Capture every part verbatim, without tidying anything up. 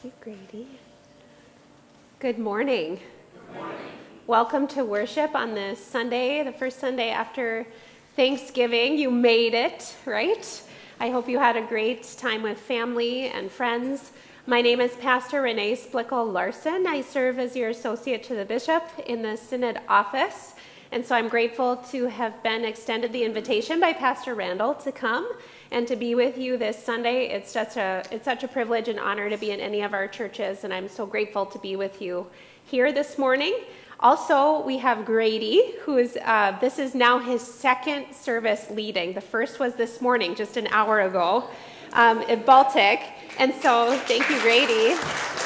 you, Grady. Good morning. Good morning. Welcome to worship on this Sunday, the first Sunday after Thanksgiving. You made it, right? I hope you had a great time with family and friends. My name is Pastor Renee Splichal Larson. I serve as your associate to the bishop in the Synod office. And so I'm grateful to have been extended the invitation by Pastor Randall to come and to be with you this Sunday. It's such a, it's such a privilege and honor to be in any of our churches, and I'm so grateful to be with you here this morning. Also, we have Grady, who is, uh, this is now his second service leading. The first was this morning, just an hour ago, um, at Baltic. And so, thank you, Grady.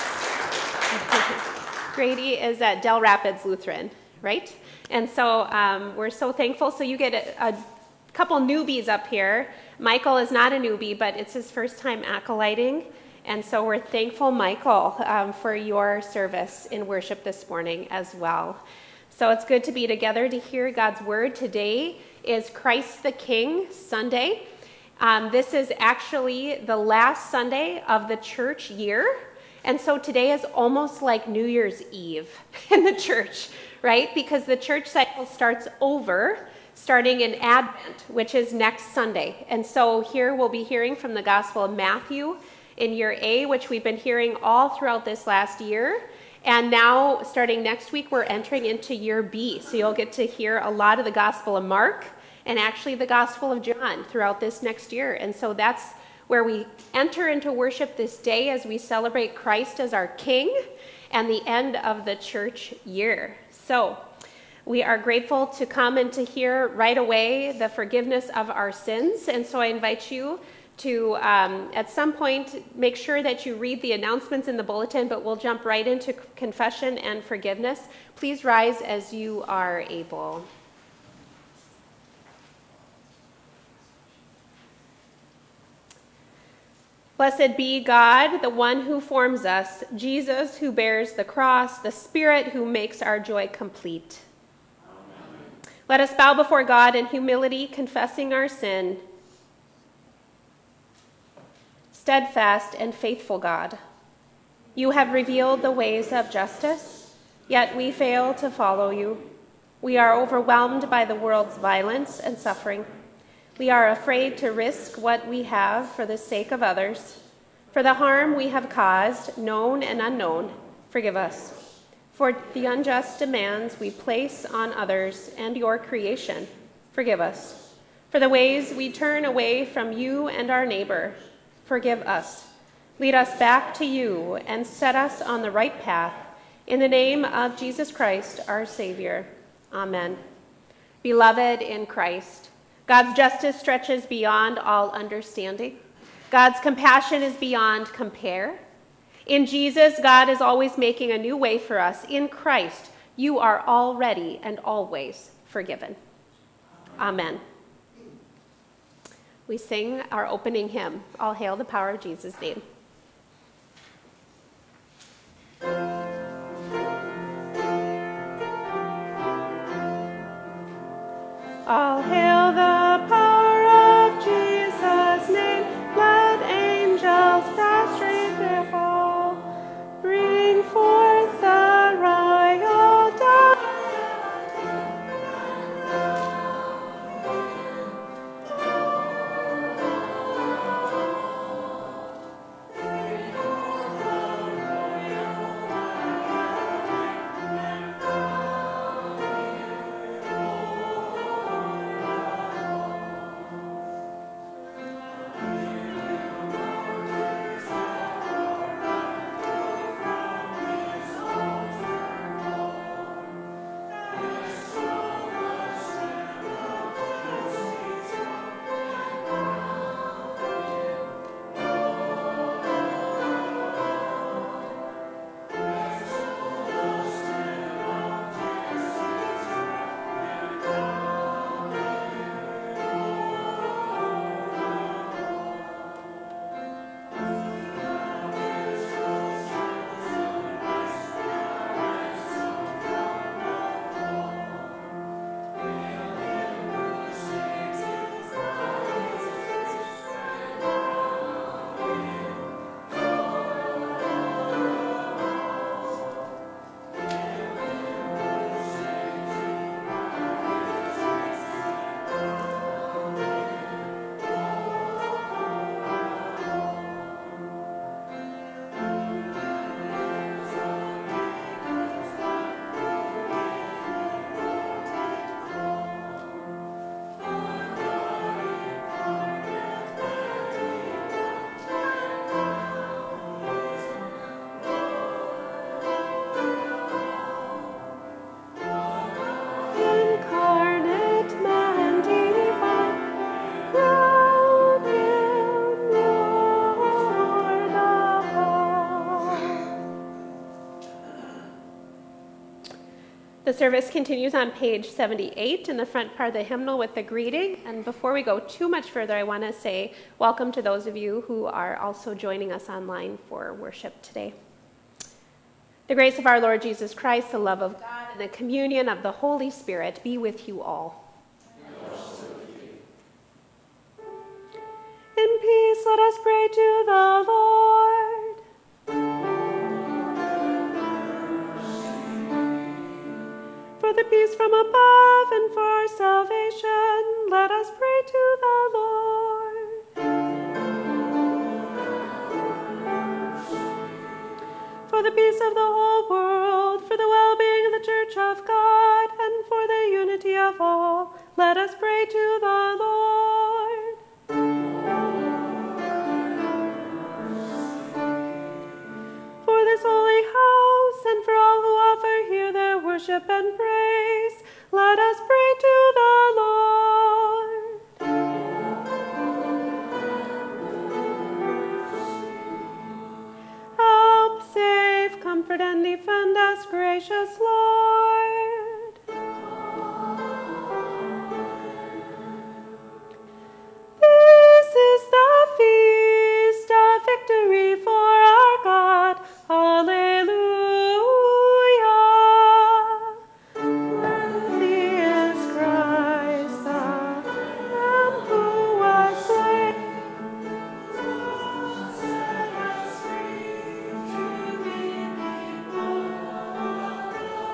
Grady is at Del Rapids Lutheran, right? And so um, we're so thankful. So you get a, a couple newbies up here. Michael is not a newbie, but it's his first time acolyting. And so we're thankful, Michael, um, for your service in worship this morning as well. So it's good to be together to hear God's word. Today is Christ the King Sunday. Um, this is actually the last Sunday of the church year. And so today is almost like New Year's Eve in the church, right? Because the church cycle starts over, starting in Advent, which is next Sunday. And so here we'll be hearing from the Gospel of Matthew in year A, which we've been hearing all throughout this last year. And now, starting next week, we're entering into year B. So you'll get to hear a lot of the Gospel of Mark and actually the Gospel of John throughout this next year. And so that's where we enter into worship this day as we celebrate Christ as our King and the end of the church year. So we are grateful to come and to hear right away the forgiveness of our sins. And so I invite you to, um, at some point, make sure that you read the announcements in the bulletin, but we'll jump right into confession and forgiveness. Please rise as you are able. Blessed be God, the one who forms us, Jesus who bears the cross, the Spirit who makes our joy complete. Amen. Let us bow before God in humility, confessing our sin. Steadfast and faithful God, you have revealed the ways of justice, yet we fail to follow you. We are overwhelmed by the world's violence and suffering. We are afraid to risk what we have for the sake of others. For the harm we have caused, known and unknown, forgive us. For the unjust demands we place on others and your creation, forgive us. For the ways we turn away from you and our neighbor, forgive us. Lead us back to you and set us on the right path. In the name of Jesus Christ, our Savior. Amen. Beloved in Christ, God's justice stretches beyond all understanding. God's compassion is beyond compare. In Jesus, God is always making a new way for us. In Christ, you are already and always forgiven. Amen. We sing our opening hymn, All Hail the Power of Jesus' Name. All hail the power of Jesus' name, let angels prostrate their fall, bring forth the royal dawn. The service continues on page seventy-eight in the front part of the hymnal with the greeting. And before we go too much further, I want to say welcome to those of you who are also joining us online for worship today. The grace of our Lord Jesus Christ, the love of God, and the communion of the Holy Spirit be with you all. In peace, let us pray to the Lord. For the peace from above and for our salvation, let us pray to the Lord. For the peace of the whole world, for the well-being of the Church of God, and for the unity of all, let us pray to the Lord. For this holy house, and for all who offer here their worship and praise, let us pray to the Lord. Help, save, comfort, and defend us, gracious Lord. This is the feast of victory for our God. Alleluia. Worthy is Christ, the Lamb who was slain. Set us free to be people alone.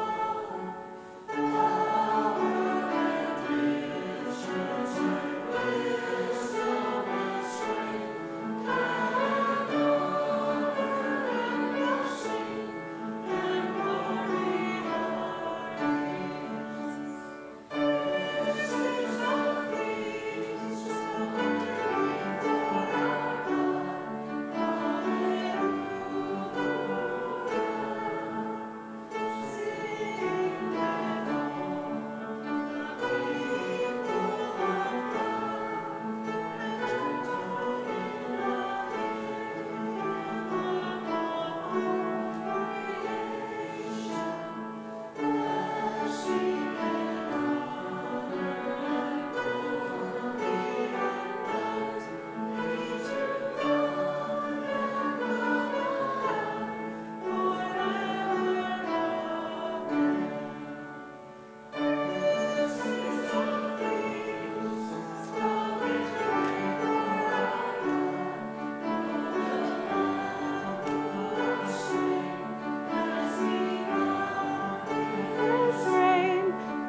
Power and riches, wisdom and strength, and honor and mercy and glory are His. This is the feast of victory for our God. Alleluia. Sing with all the people of God, and join in the hymn of all creation. Blessing and honor and glory and might be to God and the Lamb forever. Amen. This is the feast of victory for our God. The Lamb who was slain has begun His reign.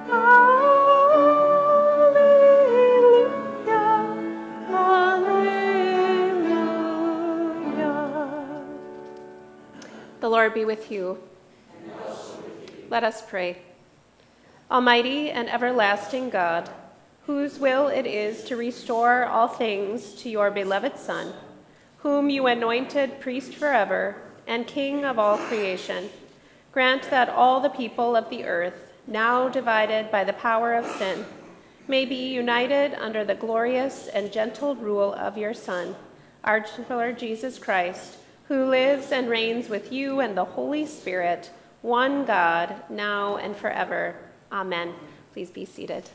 Alleluia. Alleluia. The Lord be with you. Let us pray. Almighty and everlasting God, whose will it is to restore all things to your beloved Son, whom you anointed priest forever and King of all creation, grant that all the people of the earth, now divided by the power of sin, may be united under the glorious and gentle rule of your Son, our Lord Jesus Christ, who lives and reigns with you and the Holy Spirit, one God, now and forever. Amen. Please be seated.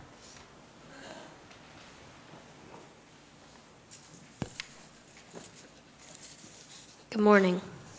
Good morning.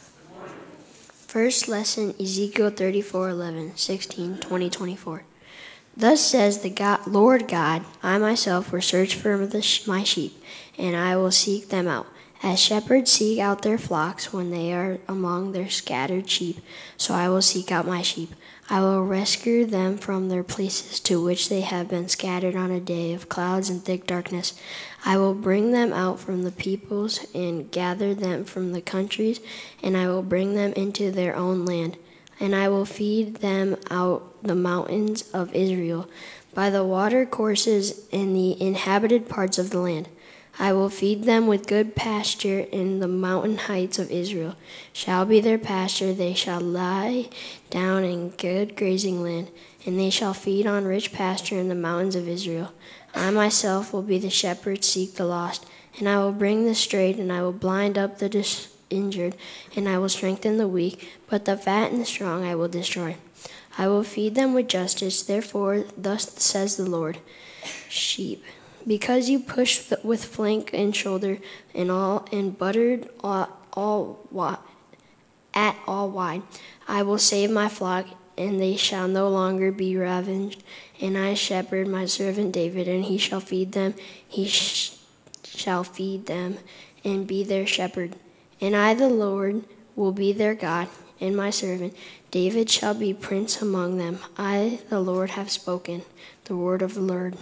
First lesson, Ezekiel thirty-four, eleven, sixteen, twenty, twenty-four. Thus says the God, Lord God, I myself will search for the sh- my sheep, and I will seek them out. As shepherds seek out their flocks when they are among their scattered sheep, so I will seek out my sheep. I will rescue them from their places to which they have been scattered on a day of clouds and thick darkness. I will bring them out from the peoples and gather them from the countries, and I will bring them into their own land. And I will feed them out the mountains of Israel, by the water courses in the inhabited parts of the land. I will feed them with good pasture in the mountain heights of Israel. Shall be their pasture, they shall lie down in good grazing land, and they shall feed on rich pasture in the mountains of Israel. I myself will be the shepherd, seek the lost, and I will bring the straight, and I will blind up the dis- injured, and I will strengthen the weak, but the fat and the strong I will destroy. I will feed them with justice. Therefore, thus says the Lord. Sheep, because you pushed with flank and shoulder and all and buttered all, all wide, at all wide, I will save my flock, and they shall no longer be ravaged. And I shepherd my servant David, and he shall feed them. He sh- shall feed them, and be their shepherd. And I, the Lord, will be their God, and my servant David shall be prince among them. I, the Lord, have spoken the word of the Lord.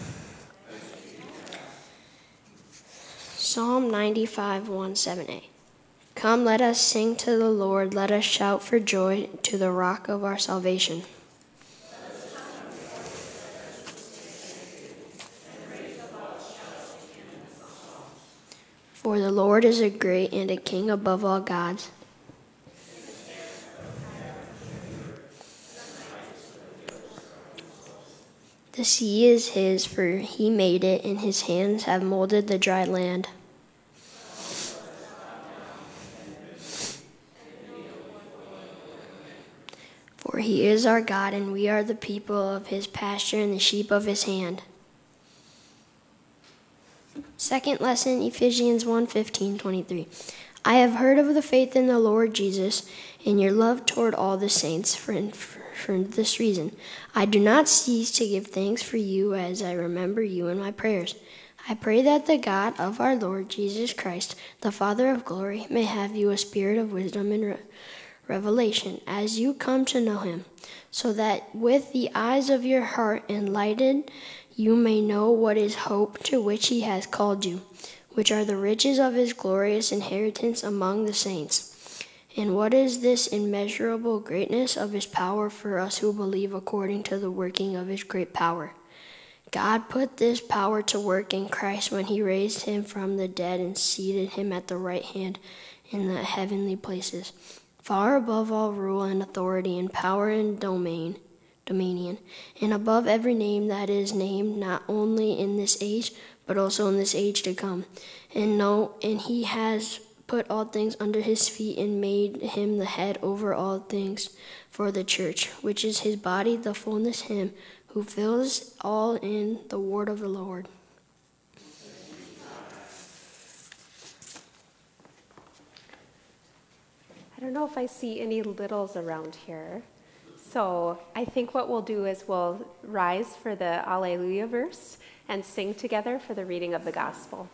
Psalm ninety-five, one, seven a. Come, let us sing to the Lord. Let us shout for joy to the rock of our salvation. For the Lord is a great and a king above all gods. The sea is his, for he made it, and his hands have molded the dry land. For he is our God, and we are the people of his pasture and the sheep of his hand. Second lesson, Ephesians one, fifteen, twenty-three. I have heard of the faith in the Lord Jesus and your love toward all the saints. For, for, for this reason, I do not cease to give thanks for you as I remember you in my prayers. I pray that the God of our Lord Jesus Christ, the Father of glory, may have you a spirit of wisdom and re- revelation as you come to know him, so that with the eyes of your heart enlightened, you may know what is hope to which he has called you, which are the riches of his glorious inheritance among the saints. And what is this immeasurable greatness of his power for us who believe according to the working of his great power? God put this power to work in Christ when he raised him from the dead and seated him at the right hand in the heavenly places, far above all rule and authority and power and domain. dominion, and above every name that is named, not only in this age, but also in this age to come. And no, and he has put all things under his feet and made him the head over all things for the church, which is his body, the fullness him who fills all in the word of the Lord. I don't know if I see any littles around here. So I think what we'll do is we'll rise for the Alleluia verse and sing together for the reading of the gospel.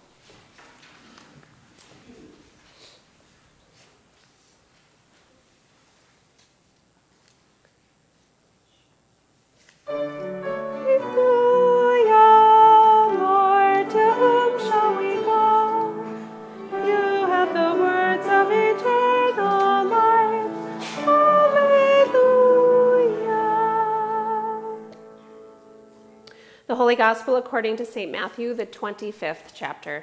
The Holy Gospel according to Saint Matthew, the twenty-fifth chapter.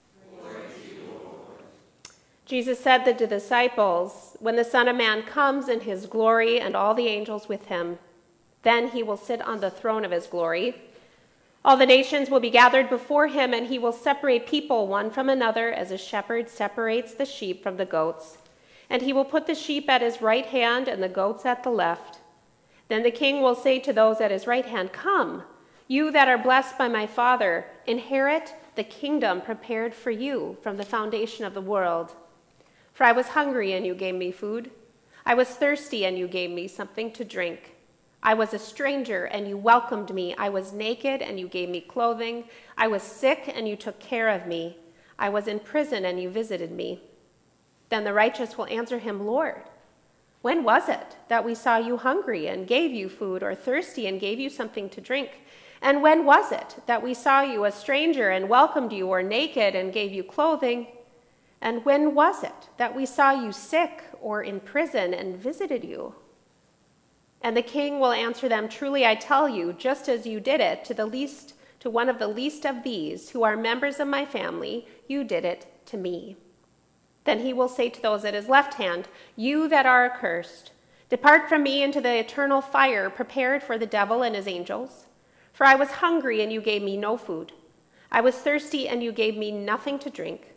Jesus said to the disciples, "When the Son of Man comes in his glory and all the angels with him, then he will sit on the throne of his glory. All the nations will be gathered before him, and he will separate people one from another as a shepherd separates the sheep from the goats. And he will put the sheep at his right hand and the goats at the left. Then the king will say to those at his right hand, 'Come, you that are blessed by my Father, inherit the kingdom prepared for you from the foundation of the world. For I was hungry, and you gave me food. I was thirsty, and you gave me something to drink. I was a stranger, and you welcomed me. I was naked, and you gave me clothing. I was sick, and you took care of me. I was in prison, and you visited me.' Then the righteous will answer him, 'Lord, when was it that we saw you hungry and gave you food, or thirsty and gave you something to drink? And when was it that we saw you a stranger and welcomed you, or naked and gave you clothing? And when was it that we saw you sick or in prison and visited you?' And the king will answer them, 'Truly I tell you, just as you did it to the least, to one of the least of these who are members of my family, you did it to me.' Then he will say to those at his left hand, 'You that are accursed, depart from me into the eternal fire prepared for the devil and his angels. For I was hungry, and you gave me no food. I was thirsty, and you gave me nothing to drink.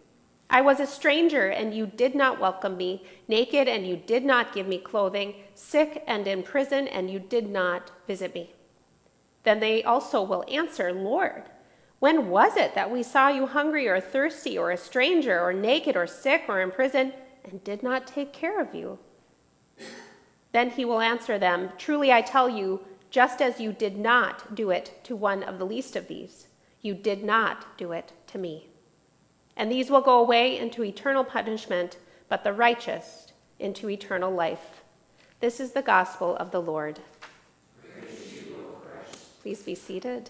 I was a stranger, and you did not welcome me, naked, and you did not give me clothing, sick and in prison, and you did not visit me. Then they also will answer, Lord, when was it that we saw you hungry or thirsty or a stranger or naked or sick or in prison and did not take care of you? Then he will answer them, truly I tell you, just as you did not do it to one of the least of these, you did not do it to me. And these will go away into eternal punishment, but the righteous into eternal life. This is the gospel of the Lord. Praise to you, O Christ. Please be seated.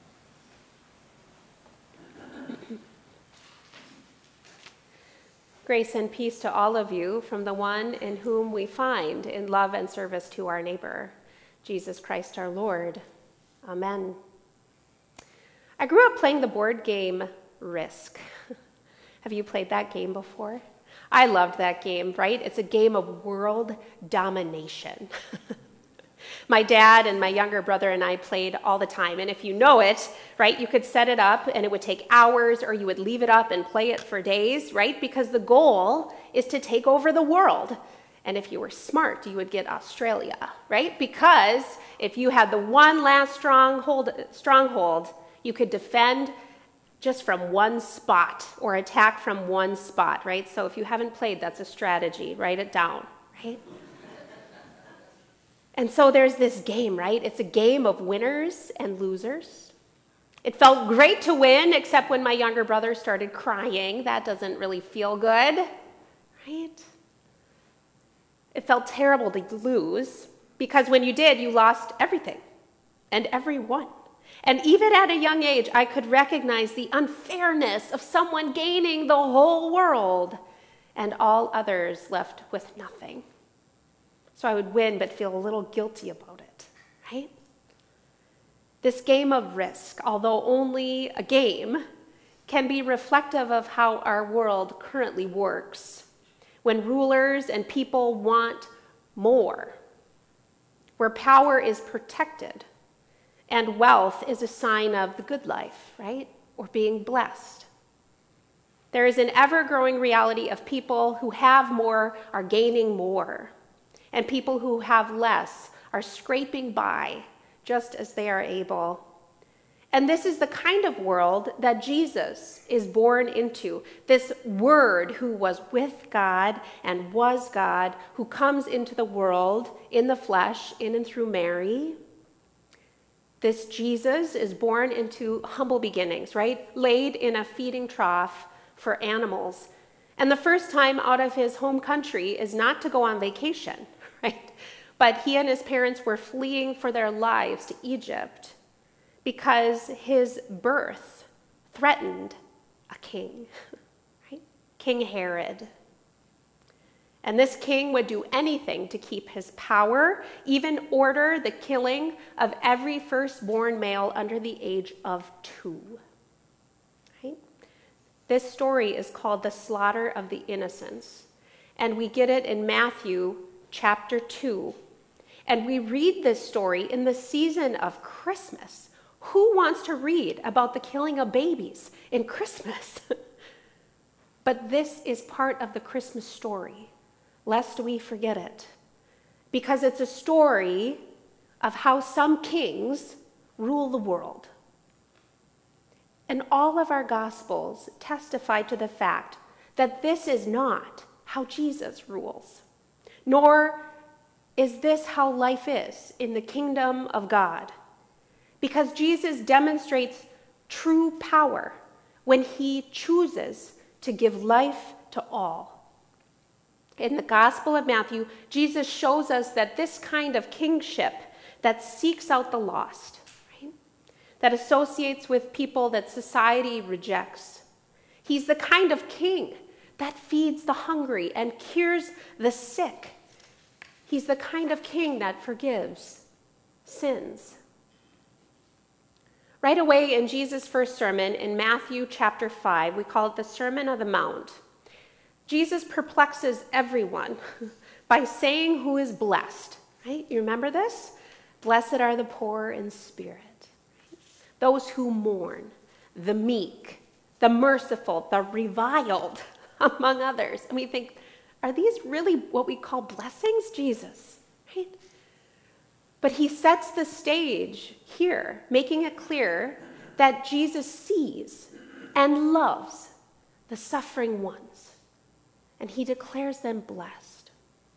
Grace and peace to all of you from the one in whom we find in love and service to our neighbor, Jesus Christ our Lord. Amen. I grew up playing the board game Risk. Have you played that game before? I loved that game, right? It's a game of world domination. My dad and my younger brother and I played all the time. And if you know it, right, you could set it up and it would take hours, or you would leave it up and play it for days, right? Because the goal is to take over the world. And if you were smart, you would get Australia, right? Because if you had the one last stronghold, stronghold, you could defend just from one spot or attack from one spot, right? So if you haven't played, that's a strategy. Write it down, right? And so there's this game, right? It's a game of winners and losers. It felt great to win, except when my younger brother started crying. That doesn't really feel good, right? It felt terrible to lose, because when you did, you lost everything and everyone. And even at a young age, I could recognize the unfairness of someone gaining the whole world and all others left with nothing. So I would win but feel a little guilty about it, right? This game of Risk, although only a game, can be reflective of how our world currently works, when rulers and people want more, where power is protected, and wealth is a sign of the good life, right? Or being blessed. There is an ever-growing reality of people who have more are gaining more, and people who have less are scraping by just as they are able. And this is the kind of world that Jesus is born into, this Word who was with God and was God, who comes into the world in the flesh, in and through Mary. This Jesus is born into humble beginnings, right? Laid in a feeding trough for animals. And the first time out of his home country is not to go on vacation, right? But he and his parents were fleeing for their lives to Egypt because his birth threatened a king, right? King Herod. And this king would do anything to keep his power, even order the killing of every firstborn male under the age of two. Right? This story is called the slaughter of the innocents. And we get it in Matthew chapter two. And we read this story in the season of Christmas. Who wants to read about the killing of babies in Christmas? But this is part of the Christmas story, lest we forget it, because it's a story of how some kings rule the world. And all of our Gospels testify to the fact that this is not how Jesus rules, nor is this how life is in the kingdom of God, because Jesus demonstrates true power when he chooses to give life to all. In the Gospel of Matthew, Jesus shows us that this kind of kingship that seeks out the lost, right? That associates with people that society rejects. He's the kind of king that feeds the hungry and cures the sick. He's the kind of king that forgives sins. Right away in Jesus' first sermon in Matthew chapter five, we call it the Sermon on the Mount. Jesus perplexes everyone by saying who is blessed, right? You remember this? Blessed are the poor in spirit, right? Those who mourn, the meek, the merciful, the reviled, among others. And we think, are these really what we call blessings, Jesus? Right? But he sets the stage here, making it clear that Jesus sees and loves the suffering ones, and he declares them blessed.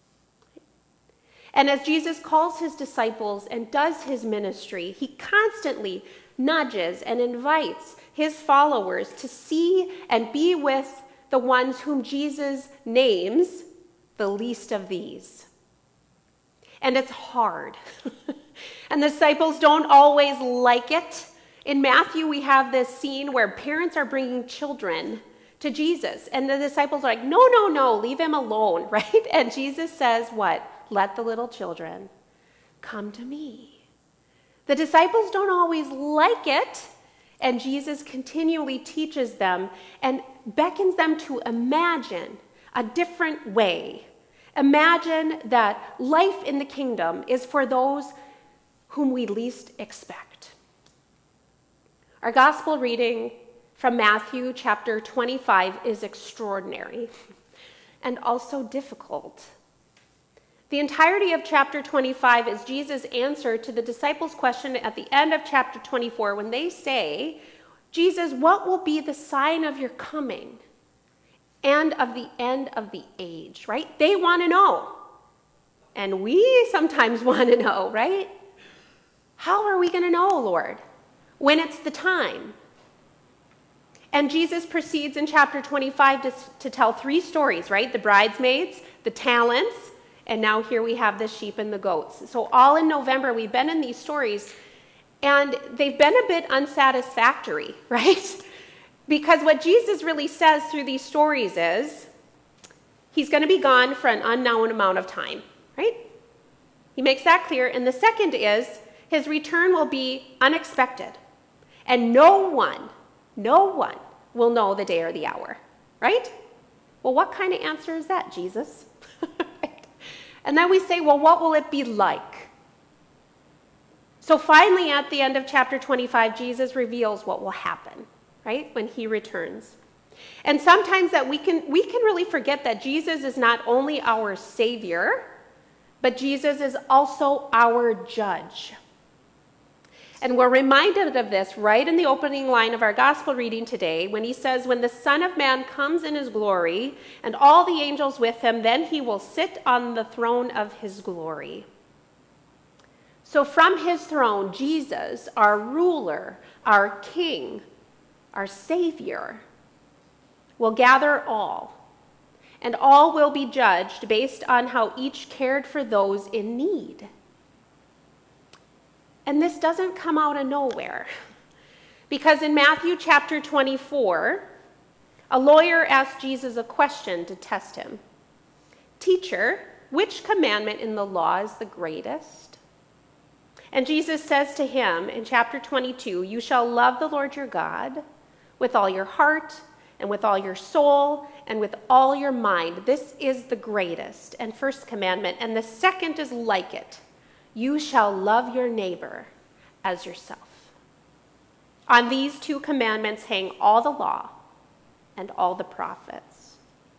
And as Jesus calls his disciples and does his ministry, he constantly nudges and invites his followers to see and be with the ones whom Jesus names the least of these. And it's hard. And the disciples don't always like it. In Matthew, we have this scene where parents are bringing children to Jesus. And the disciples are like, no, no, no, leave him alone, right? And Jesus says what? Let the little children come to me. The disciples don't always like it. And Jesus continually teaches them and beckons them to imagine a different way. Imagine that life in the kingdom is for those whom we least expect. Our gospel reading from Matthew chapter twenty-five is extraordinary and also difficult. The entirety of chapter twenty-five is Jesus' answer to the disciples' question at the end of chapter twenty-four when they say, Jesus, what will be the sign of your coming and of the end of the age, right? They want to know. And we sometimes want to know, right? How are we going to know, Lord, when it's the time? And Jesus proceeds in chapter twenty-five to, to tell three stories, right? The bridesmaids, the talents, and now here we have the sheep and the goats. So all in November, we've been in these stories, and they've been a bit unsatisfactory, right? Because what Jesus really says through these stories is he's going to be gone for an unknown amount of time, right? He makes that clear. And the second is his return will be unexpected. And no one, no one will know the day or the hour, right? Well, what kind of answer is that, Jesus? Right? And then we say, well, what will it be like? So finally, at the end of chapter twenty-five, Jesus reveals what will happen, right, when he returns. And sometimes that we can we can really forget that Jesus is not only our Savior, but Jesus is also our judge. And we're reminded of this right in the opening line of our gospel reading today when he says, when the Son of Man comes in his glory and all the angels with him, then he will sit on the throne of his glory. So from his throne, Jesus, our ruler, our king, our Savior, will gather all, and all will be judged based on how each cared for those in need. And this doesn't come out of nowhere, because in Matthew chapter twenty-four, a lawyer asked Jesus a question to test him. Teacher, which commandment in the law is the greatest? And Jesus says to him in chapter twenty-two, you shall love the Lord your God with all your heart and with all your soul and with all your mind. This is the greatest and first commandment. And the second is like it. You shall love your neighbor as yourself. On these two commandments hang all the law and all the prophets.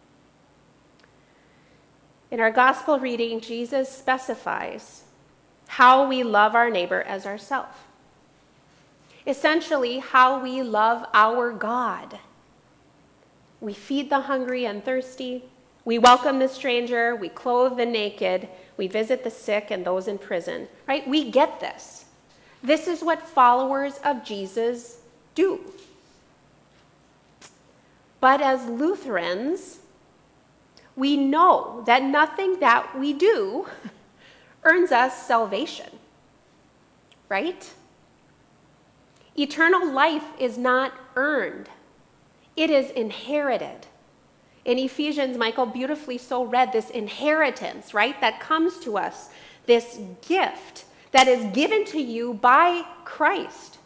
In our gospel reading, Jesus specifies how we love our neighbor as ourselves. Essentially, how we love our God. We feed the hungry and thirsty. We welcome the stranger. We clothe the naked. We visit the sick and those in prison, right? We get this. This is what followers of Jesus do. But as Lutherans, we know that nothing that we do earns us salvation, right? Eternal life is not earned. It is inherited. In Ephesians, Michael beautifully so read this inheritance, right, that comes to us, this gift that is given to you by Christ.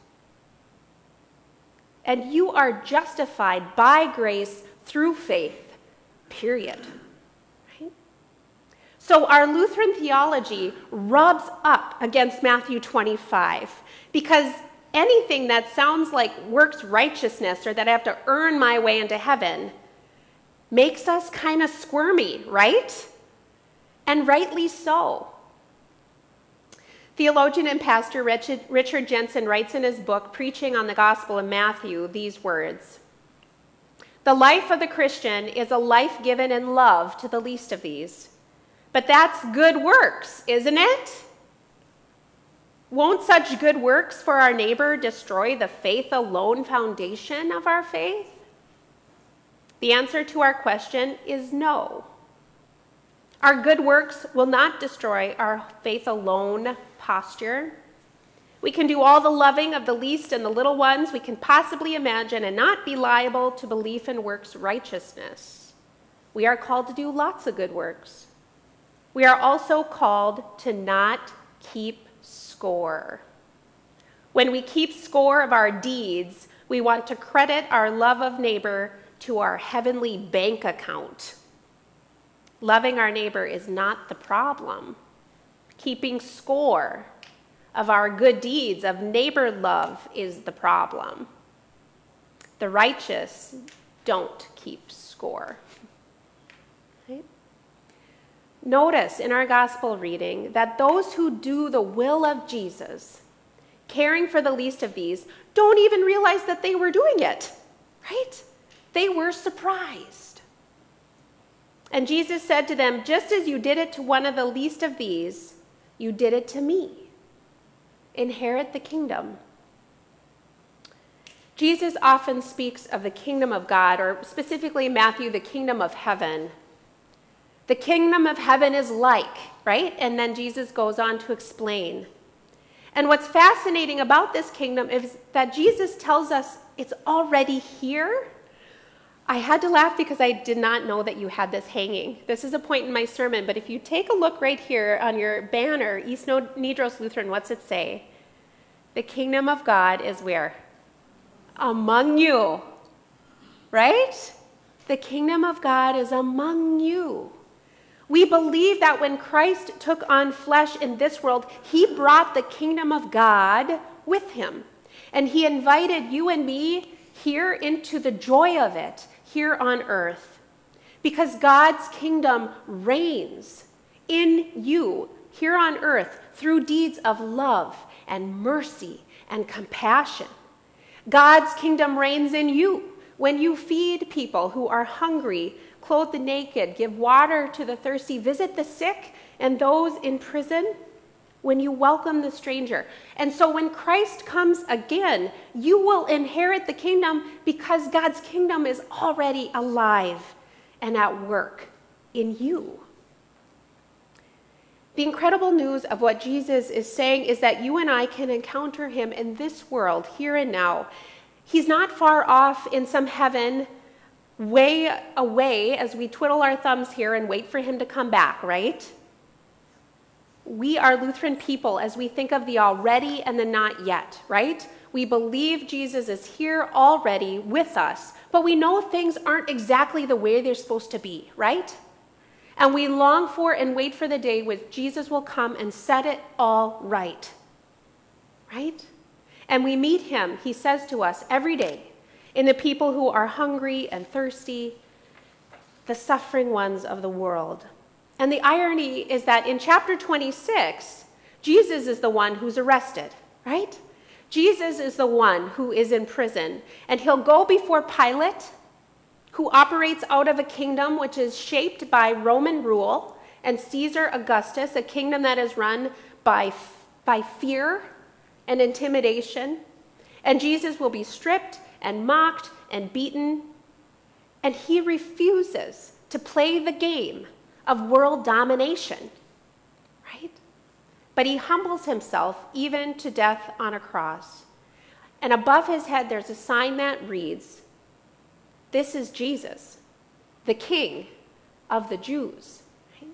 And you are justified by grace through faith, period. Right? So our Lutheran theology rubs up against Matthew twenty-five because anything that sounds like works righteousness or that I have to earn my way into heaven makes us kind of squirmy, right? And rightly so. Theologian and pastor Richard, Richard Jensen writes in his book, Preaching on the Gospel of Matthew, these words: "The life of the Christian is a life given in love to the least of these. But that's good works, isn't it? Won't such good works for our neighbor destroy the faith alone foundation of our faith?" The answer to our question is no. Our good works will not destroy our faith alone posture. We can do all the loving of the least and the little ones we can possibly imagine and not be liable to belief in works righteousness. We are called to do lots of good works. We are also called to not keep score. When we keep score of our deeds, we want to credit our love of neighbor to our heavenly bank account. Loving our neighbor is not the problem. Keeping score of our good deeds of neighbor love is the problem. The righteous don't keep score. Right? Notice in our gospel reading that those who do the will of Jesus, caring for the least of these, don't even realize that they were doing it, right? They were surprised. And Jesus said to them, "Just as you did it to one of the least of these, you did it to me. Inherit the kingdom." Jesus often speaks of the kingdom of God, or specifically Matthew, the kingdom of heaven. The kingdom of heaven is like, right? And then Jesus goes on to explain. And what's fascinating about this kingdom is that Jesus tells us it's already here. I had to laugh because I did not know that you had this hanging. This is a point in my sermon, but if you take a look right here on your banner, East Nedros Lutheran, what's it say? The kingdom of God is where? Among you, right? The kingdom of God is among you. We believe that when Christ took on flesh in this world, he brought the kingdom of God with him. And he invited you and me here into the joy of it, here on earth. Because God's kingdom reigns in you, here on earth, through deeds of love and mercy and compassion. God's kingdom reigns in you when you feed people who are hungry, clothe the naked, give water to the thirsty, visit the sick and those in prison, when you welcome the stranger. And so when Christ comes again, you will inherit the kingdom because God's kingdom is already alive and at work in you. The incredible news of what Jesus is saying is that you and I can encounter him in this world, here and now. He's not far off in some heaven, way away as we twiddle our thumbs here and wait for him to come back, right? We are Lutheran people as we think of the already and the not yet, right? We believe Jesus is here already with us, but we know things aren't exactly the way they're supposed to be, right? And we long for and wait for the day when Jesus will come and set it all right, right? And we meet him, he says to us every day, in the people who are hungry and thirsty, the suffering ones of the world. And the irony is that in chapter twenty-six, Jesus is the one who's arrested, right? Jesus is the one who is in prison, and he'll go before Pilate, who operates out of a kingdom which is shaped by Roman rule, and Caesar Augustus, a kingdom that is run by, by fear and intimidation. And Jesus will be stripped and mocked and beaten, and he refuses to play the game of world domination, right? But he humbles himself even to death on a cross. And above his head there's a sign that reads, "This is Jesus, the King of the Jews." Right?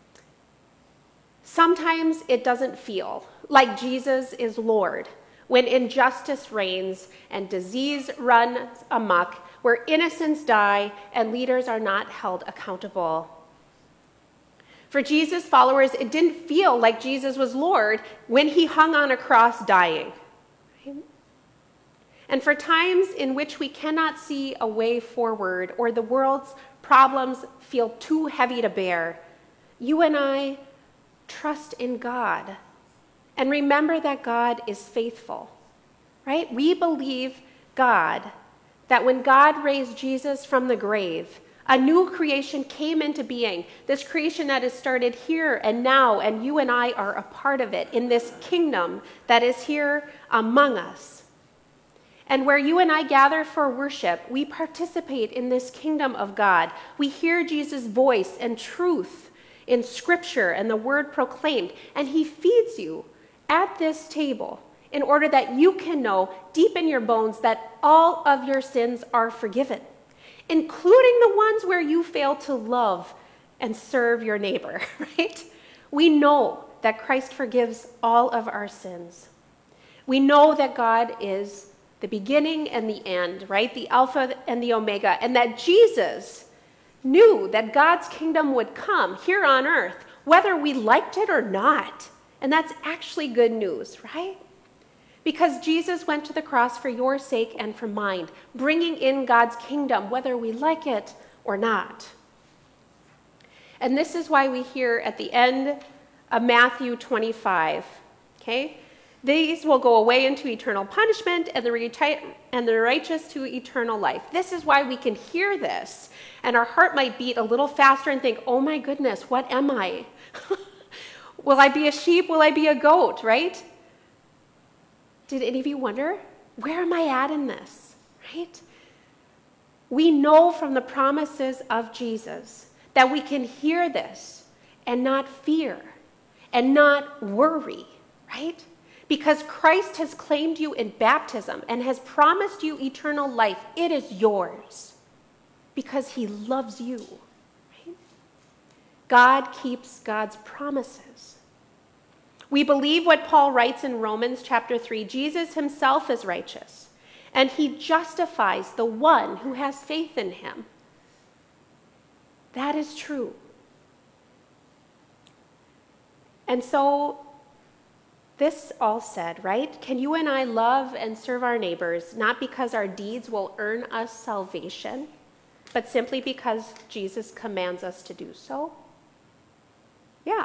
Sometimes it doesn't feel like Jesus is Lord when injustice reigns and disease runs amok, where innocents die and leaders are not held accountable. For Jesus' followers, it didn't feel like Jesus was Lord when he hung on a cross dying. Right? And for times in which we cannot see a way forward or the world's problems feel too heavy to bear, you and I trust in God and remember that God is faithful, right? We believe God, that when God raised Jesus from the grave, a new creation came into being, this creation that has started here and now, and you and I are a part of it in this kingdom that is here among us. And where you and I gather for worship, we participate in this kingdom of God. We hear Jesus' voice and truth in Scripture and the word proclaimed, and he feeds you at this table in order that you can know deep in your bones that all of your sins are forgiven, including the ones where you fail to love and serve your neighbor, right? We know that Christ forgives all of our sins. We know that God is the beginning and the end, right? The Alpha and the Omega, and that Jesus knew that God's kingdom would come here on earth, whether we liked it or not. And that's actually good news, right? Because Jesus went to the cross for your sake and for mine, bringing in God's kingdom, whether we like it or not. And this is why we hear at the end of Matthew twenty-five, okay? These will go away into eternal punishment, and the, reti- and the righteous to eternal life. This is why we can hear this, and our heart might beat a little faster and think, oh my goodness, what am I? Will I be a sheep? Will I be a goat, right? Did any of you wonder, where am I at in this, right? We know from the promises of Jesus that we can hear this and not fear and not worry, right? Because Christ has claimed you in baptism and has promised you eternal life. It is yours because he loves you, right? God keeps God's promises. We believe what Paul writes in Romans chapter three. Jesus himself is righteous, and he justifies the one who has faith in him. That is true. And so, this all said, right? Can you and I love and serve our neighbors, not because our deeds will earn us salvation, but simply because Jesus commands us to do so? Yeah.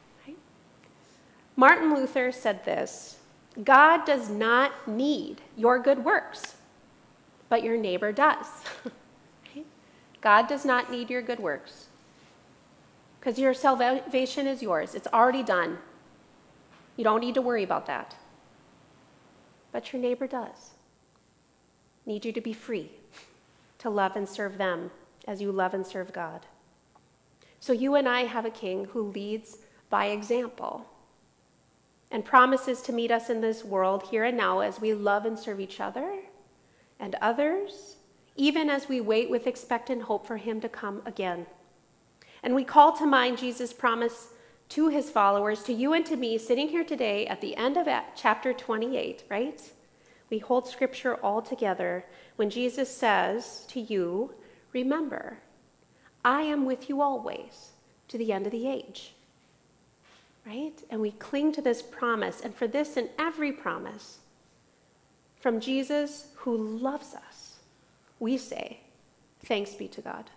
Martin Luther said this, God does not need your good works, but your neighbor does. Okay? God does not need your good works because your salvation is yours. It's already done. You don't need to worry about that. But your neighbor does. Need you to be free to love and serve them as you love and serve God. So you and I have a king who leads by example and promises to meet us in this world here and now as we love and serve each other and others, even as we wait with expectant hope for him to come again. And we call to mind Jesus' promise to his followers, to you and to me, sitting here today at the end of chapter twenty-eight, right? We hold scripture all together when Jesus says to you, remember, I am with you always to the end of the age. Right? And we cling to this promise, and for this and every promise from Jesus who loves us, we say, thanks be to God.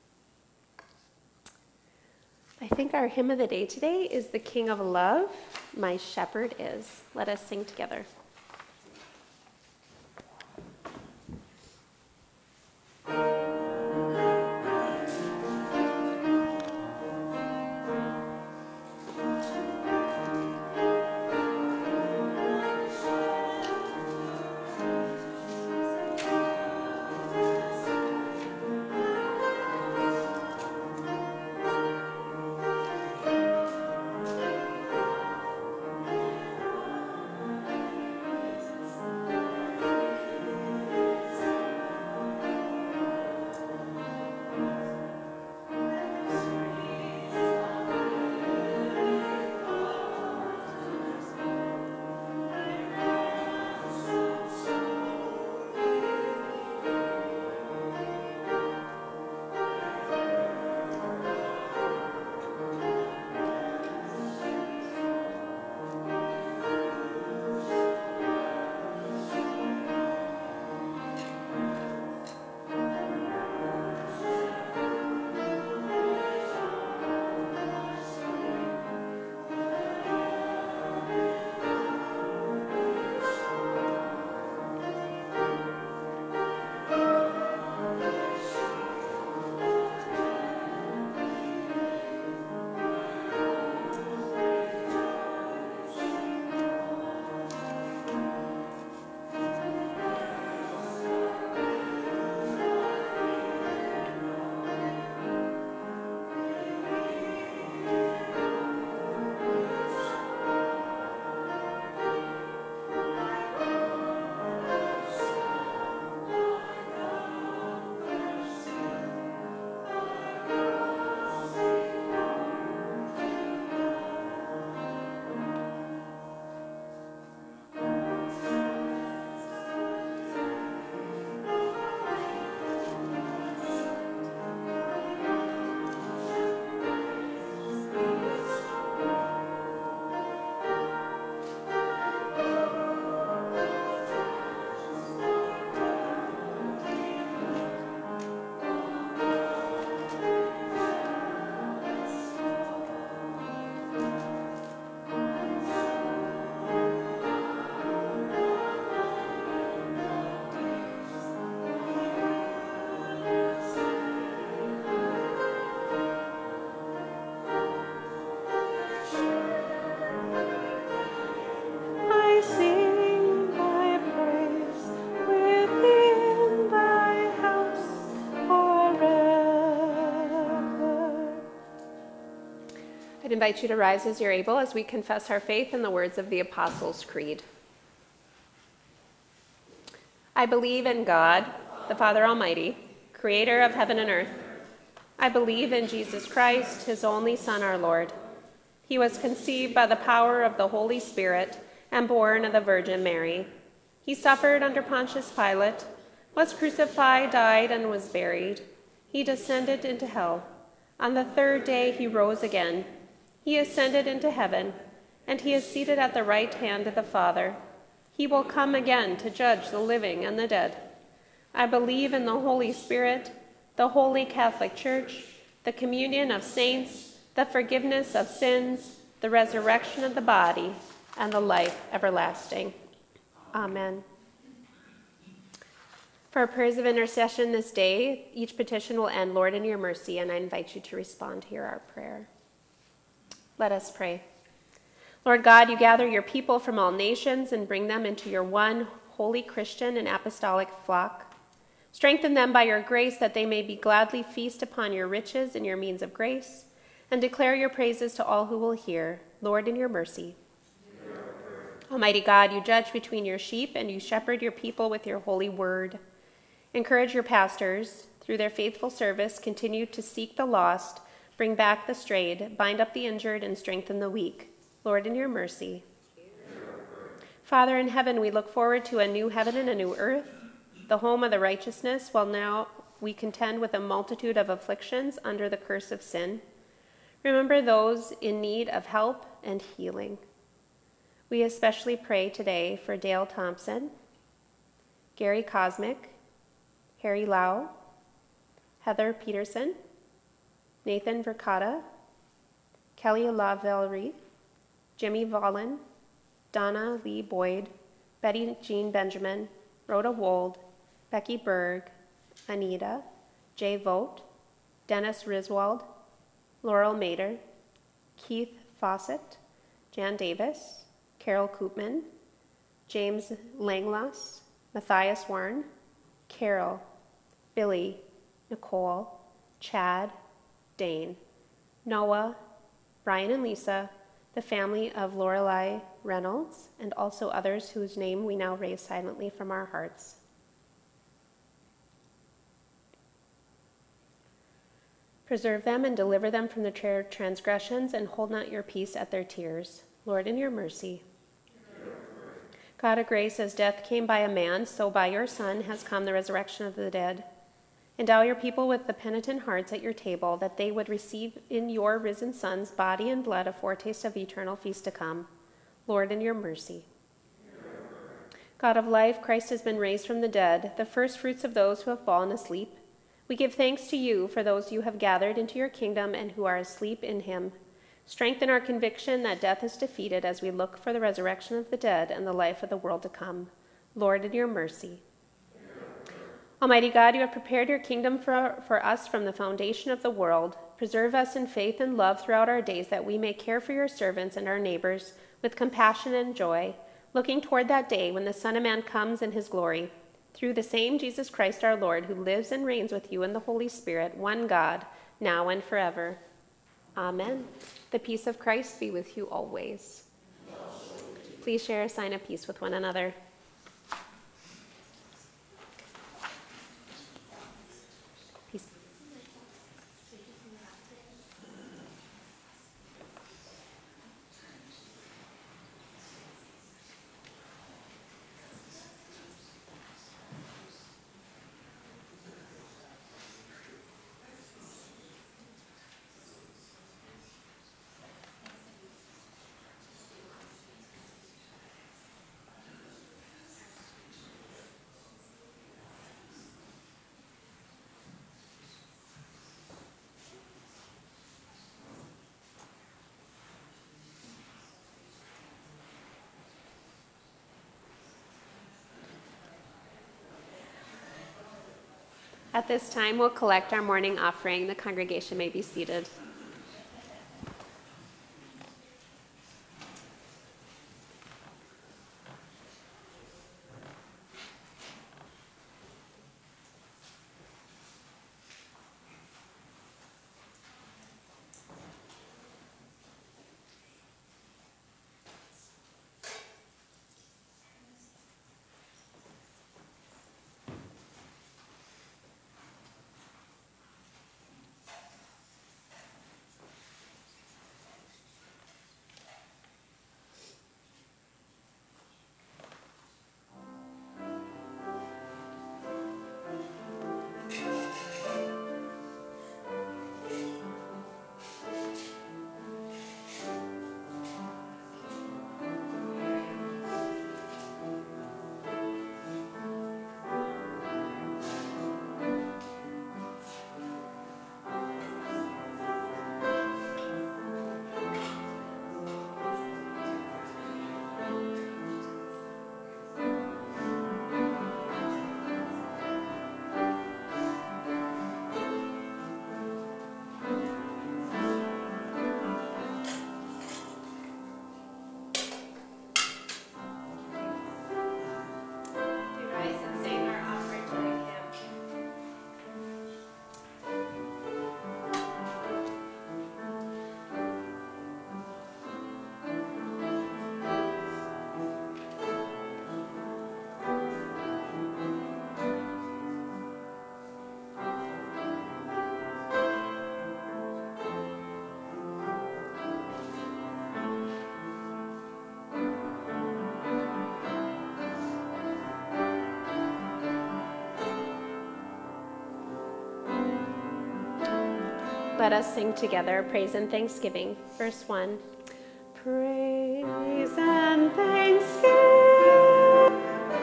I think our hymn of the day today is The King of Love, My Shepherd Is. Let us sing together. I'd invite you to rise as you're able as we confess our faith in the words of the Apostles' Creed. I believe in God, the Father Almighty, creator of heaven and earth. I believe in Jesus Christ, his only Son, our Lord. He was conceived by the power of the Holy Spirit and born of the Virgin Mary. He suffered under Pontius Pilate, was crucified, died, and was buried. He descended into hell. On the third day he rose again. He ascended into heaven, and he is seated at the right hand of the Father. He will come again to judge the living and the dead. I believe in the Holy Spirit, the Holy Catholic Church, the communion of saints, the forgiveness of sins, the resurrection of the body, and the life everlasting. Amen. For our prayers of intercession this day, each petition will end, Lord, in your mercy, and I invite you to respond to hear our prayer. Let us pray. Lord God, you gather your people from all nations and bring them into your one holy Christian and apostolic flock. Strengthen them by your grace that they may be gladly feast upon your riches and your means of grace, and declare your praises to all who will hear. Lord, in your mercy. Almighty God, you judge between your sheep and you shepherd your people with your holy word. Encourage your pastors, through their faithful service, continue to seek the lost, bring back the strayed, bind up the injured, and strengthen the weak. Lord, in your mercy. Father in heaven, we look forward to a new heaven and a new earth, the home of the righteousness, while now we contend with a multitude of afflictions under the curse of sin. Remember those in need of help and healing. We especially pray today for Dale Thompson, Gary Cosmic, Harry Lau, Heather Peterson, Nathan Verkata, Kelly LaVallerie, Jimmy Vollen, Donna Lee Boyd, Betty Jean Benjamin, Rhoda Wold, Becky Berg, Anita, Jay Vogt, Dennis Riswald, Laurel Mader, Keith Fawcett, Jan Davis, Carol Koopman, James Langloss, Matthias Warren, Carol, Billy, Nicole, Chad, Dane, Noah, Brian and Lisa, the family of Lorelei Reynolds, and also others whose name we now raise silently from our hearts. Preserve them and deliver them from their transgressions, and hold not your peace at their tears. Lord, in your mercy. God of grace, as death came by a man, so by your Son has come the resurrection of the dead. Endow your people with the penitent hearts at your table, that they would receive in your risen Son's body and blood a foretaste of eternal feast to come. Lord, in your mercy. God of life, Christ has been raised from the dead, the first fruits of those who have fallen asleep. We give thanks to you for those you have gathered into your kingdom and who are asleep in him. Strengthen our conviction that death is defeated as we look for the resurrection of the dead and the life of the world to come. Lord, in your mercy. Almighty God, you have prepared your kingdom for, for us from the foundation of the world. Preserve us in faith and love throughout our days, that we may care for your servants and our neighbors with compassion and joy, looking toward that day when the Son of Man comes in his glory. Through the same Jesus Christ our Lord, who lives and reigns with you in the Holy Spirit, one God, now and forever. Amen. The peace of Christ be with you always. Please share a sign of peace with one another. Peace. At this time, we'll collect our morning offering. The congregation may be seated. Let us sing together praise and thanksgiving. Verse one. Praise and thanksgiving.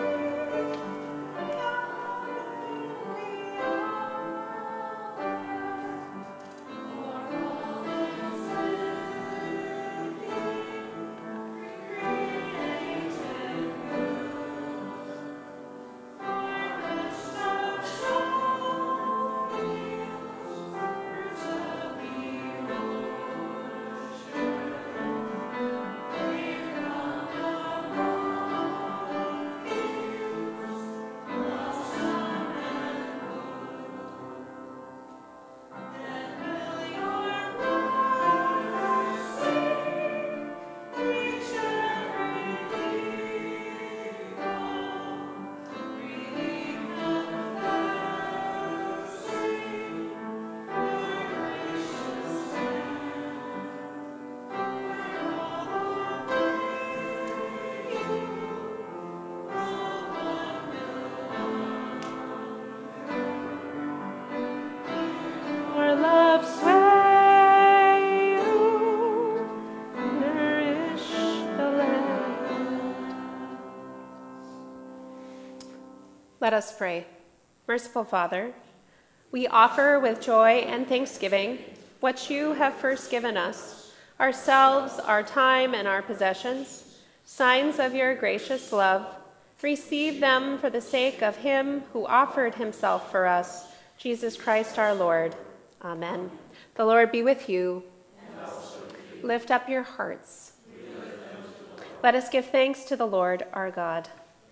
Let us pray. Merciful Father, we offer with joy and thanksgiving what you have first given us, ourselves, our time, and our possessions, signs of your gracious love. Receive them for the sake of him who offered himself for us, Jesus Christ our Lord. Amen. The Lord be with you. And also with you. Lift up your hearts. Let us give thanks to the Lord our God.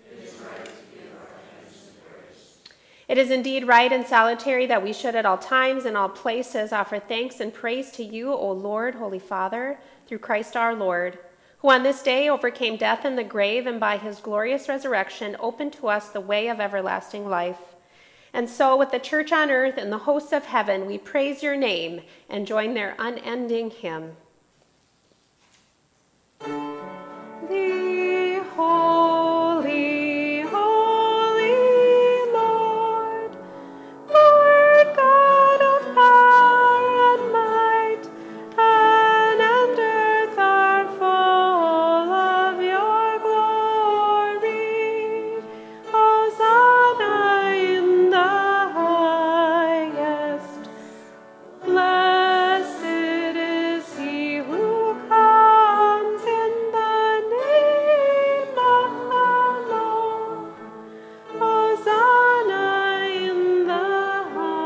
It is indeed right and salutary that we should at all times and all places offer thanks and praise to you, O Lord, Holy Father, through Christ our Lord, who on this day overcame death and the grave, and by his glorious resurrection opened to us the way of everlasting life. And so with the church on earth and the hosts of heaven, we praise your name and join their unending hymn. The holy, holy Lord, Lord God of power and might, heaven and earth are full of your glory. Hosanna in the highest. Blessed is he who comes in the name of the Lord. Hosanna in the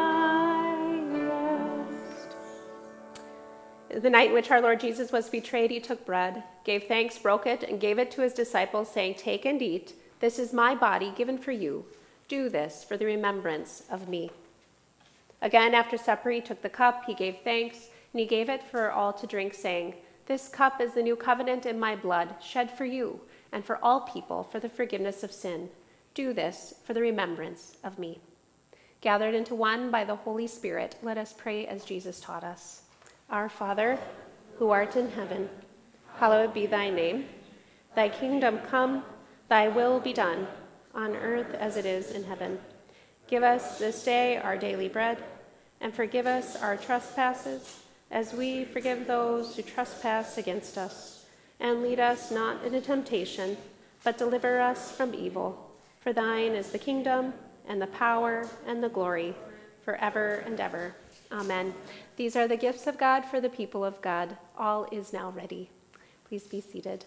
highest. The night in which our Lord Jesus was betrayed, he took bread, gave thanks, broke it, and gave it to his disciples, saying, "Take and eat. This is my body given for you. Do this for the remembrance of me." Again, after supper, he took the cup, he gave thanks, and he gave it for all to drink, saying, "This cup is the new covenant in my blood, shed for you and for all people for the forgiveness of sin. Do this for the remembrance of me." Gathered into one by the Holy Spirit, let us pray as Jesus taught us. Our Father, who art in heaven, hallowed be thy name. Thy kingdom come, thy will be done, on earth as it is in heaven. Give us this day our daily bread, and forgive us our trespasses, as we forgive those who trespass against us. And lead us not into temptation, but deliver us from evil. For thine is the kingdom, and the power, and the glory, forever and ever. Amen. These are the gifts of God for the people of God. All is now ready. Please be seated.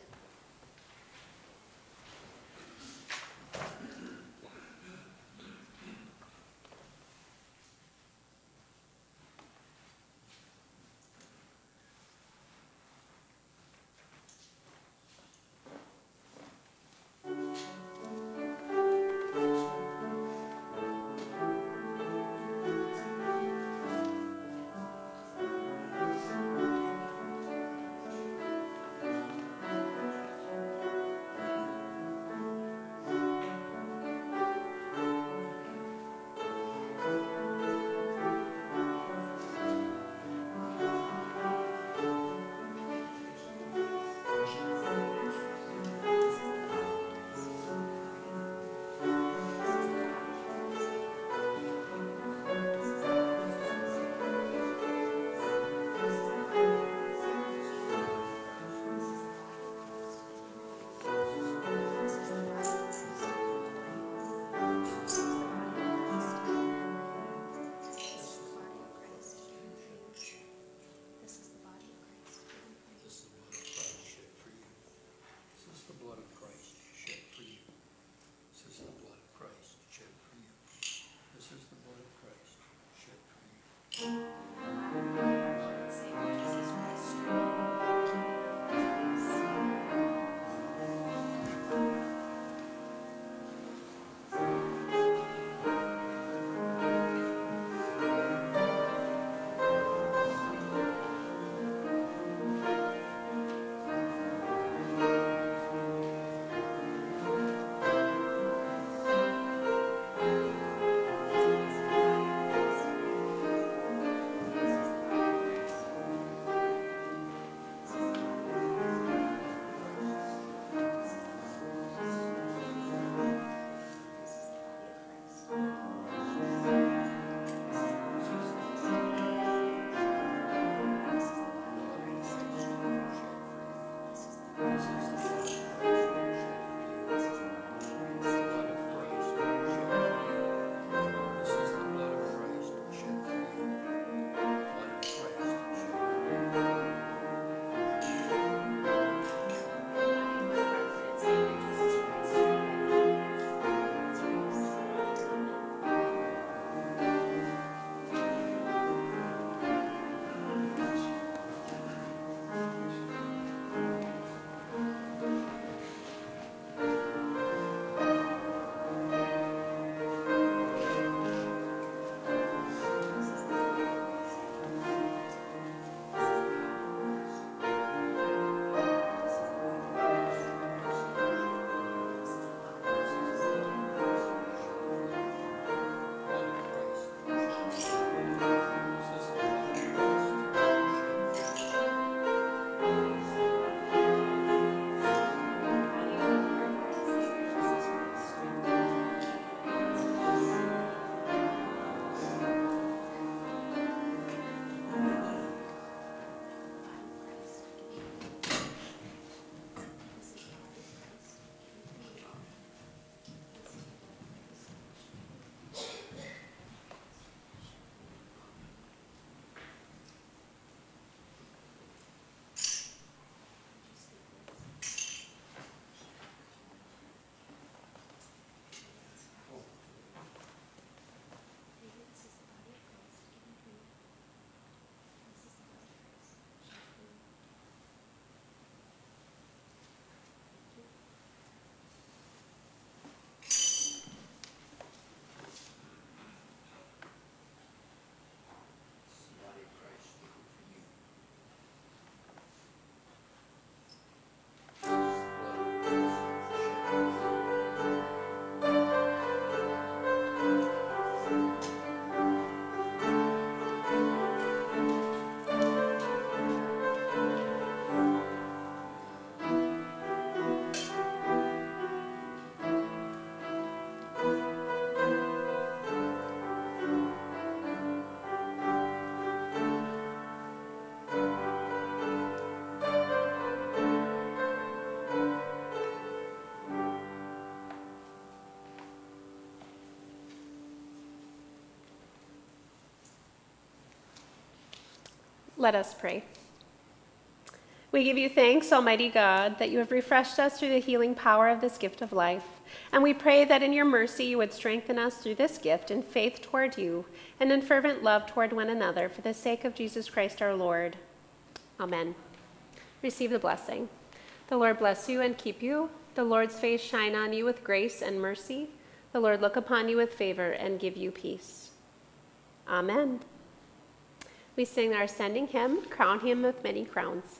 Let us pray. We give you thanks, Almighty God, that you have refreshed us through the healing power of this gift of life. And we pray that in your mercy you would strengthen us through this gift in faith toward you and in fervent love toward one another for the sake of Jesus Christ our Lord. Amen. Receive the blessing. The Lord bless you and keep you. The Lord's face shine on you with grace and mercy. The Lord look upon you with favor and give you peace. Amen. We sing our ascending hymn, Crown Him with Many Crowns.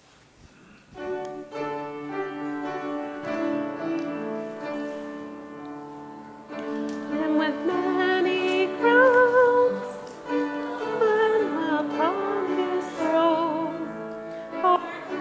And with many crowns upon his throne, oh,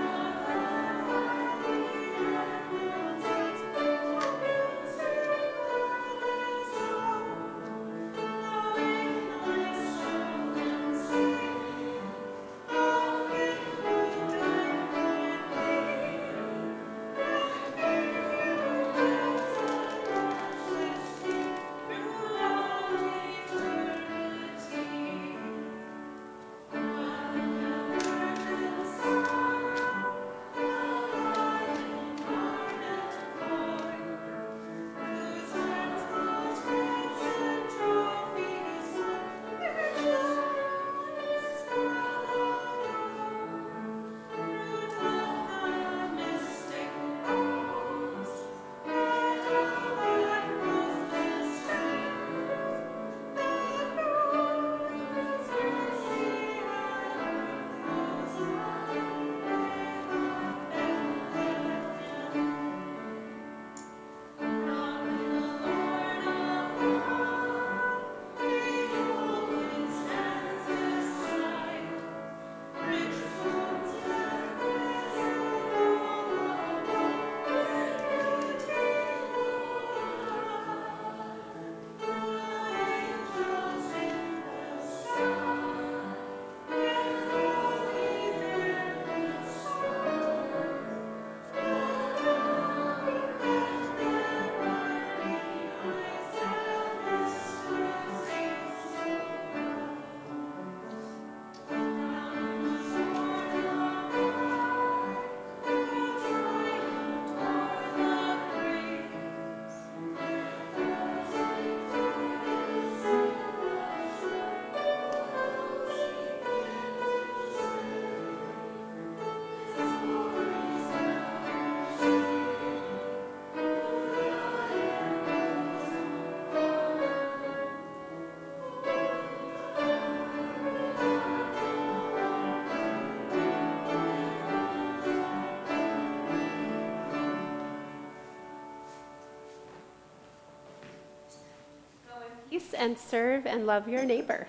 and serve and love your neighbor.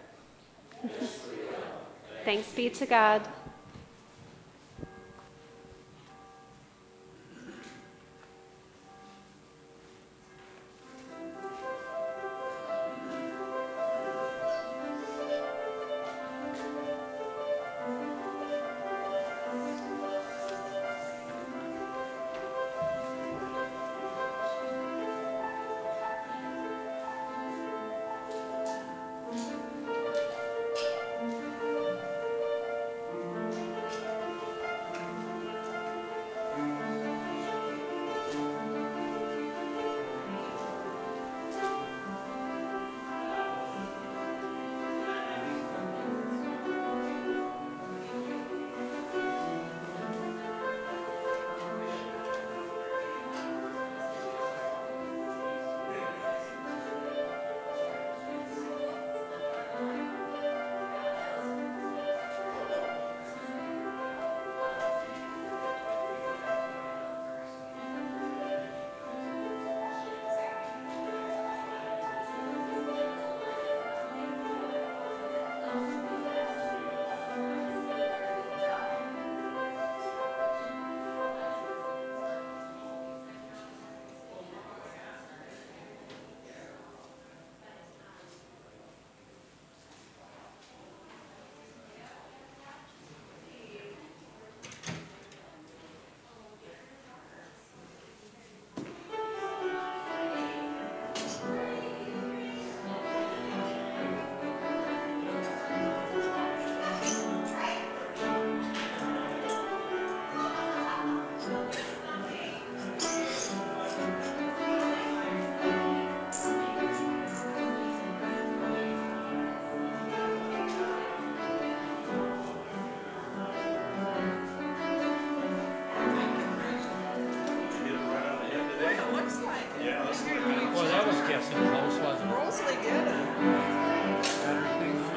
Thanks be to God.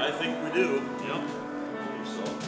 I think we do. Yep. I believe so.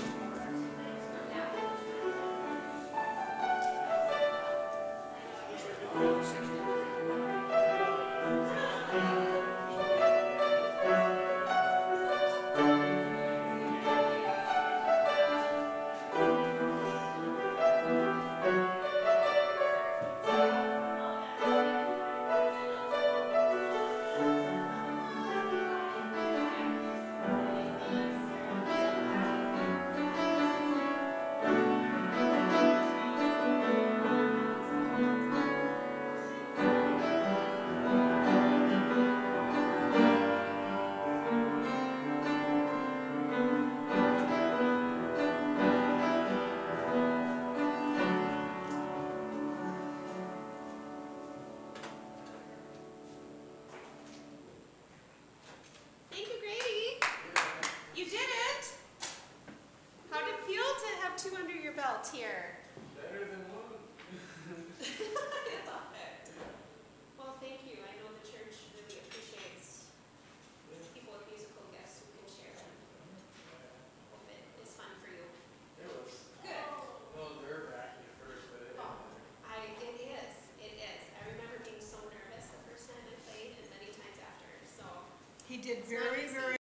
Thank you, Grady. You did it. How did it feel to have two under your belt here? Better than one. I love it. Well, thank you. I know the church really appreciates people with musical gifts who can share them. Hope it is fun for you. It was Good. a little nerve-wracking at first, but it Oh, I, it is. It is. I remember being so nervous the first time I played and many times after. So He did it's not very, easy. very